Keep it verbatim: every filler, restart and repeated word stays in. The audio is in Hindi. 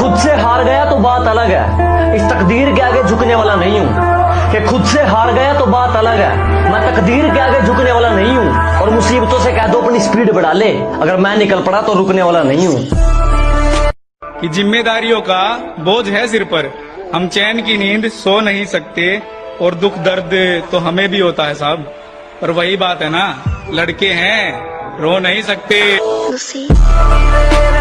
खुद से हार गया तो बात अलग है, इस तकदीर के आगे झुकने वाला नहीं हूँ। कि खुद से हार गया तो बात अलग है, मैं तकदीर के आगे झुकने वाला नहीं हूँ। और मुसीबतों से कह दो अपनी स्पीड बढ़ा ले, अगर मैं निकल पड़ा तो रुकने वाला नहीं हूँ। कि जिम्मेदारियों का बोझ है सिर पर, हम चैन की नींद सो नहीं सकते, और दुख दर्द तो हमें भी होता है साहब। पर वही बात है ना, लड़के हैं रो नहीं सकते।